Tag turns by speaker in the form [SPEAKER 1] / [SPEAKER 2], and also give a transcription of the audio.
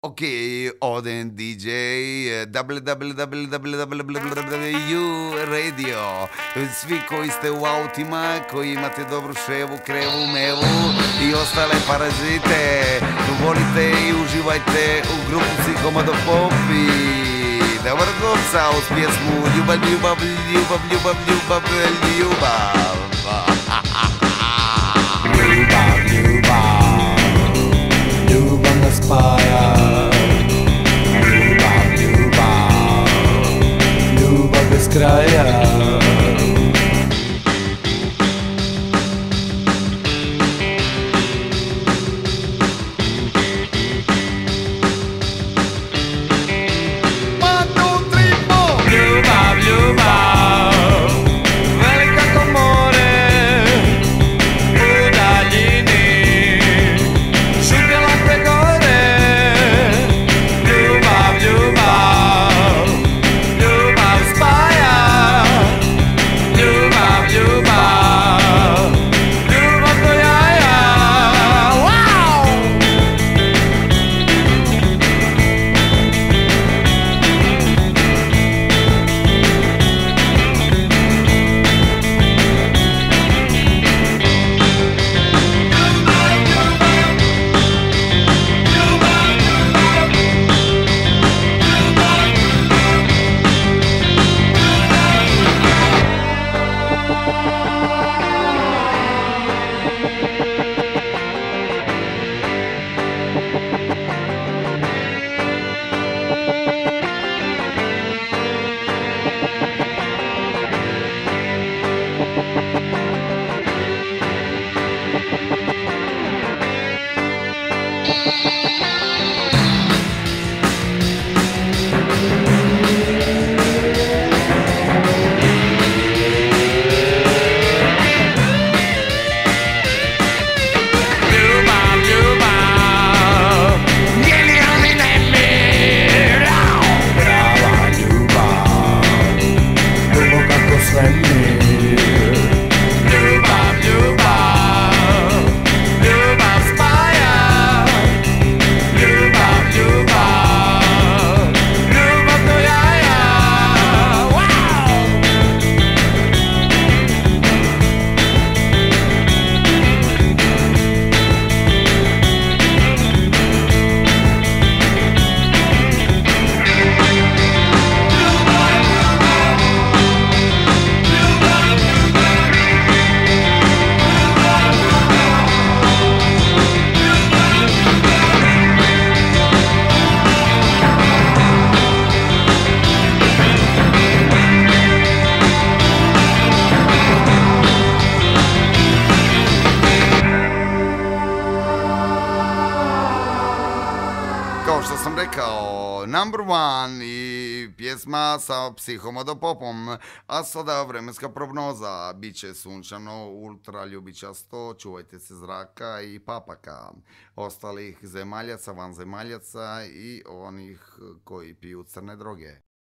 [SPEAKER 1] Ok, Oden DJ, www Radio. Svi koji ste u autima, koji imate dobru ševu, krevu, mevu i ostale parazite, volite i uživajte u grupu Psihomodopopi. Dobar govca uz pjesmu Ljubav, ljubav, ljubav, ljubav, ljubav, ljubav.
[SPEAKER 2] Ljubav, ljubav, ljubav nas spaja. Ljubav, ljubav, ljubav bez kraja. Ljubav, ljubav, velika ko more, u daljini šutjela te gore. Ljubav, ljubav, ljubav spaja. Ljubav, ljubav, ljubav do jaja. Wow!
[SPEAKER 1] Kao što sam rekao, number one i pjesma sa Psihomodopopom, a sada vremenska prognoza, bit će sunčano, ultra ljubičasto, čuvajte se zraka i papaka, ostalih zemaljaca, vanzemaljaca i onih koji piju crne droge.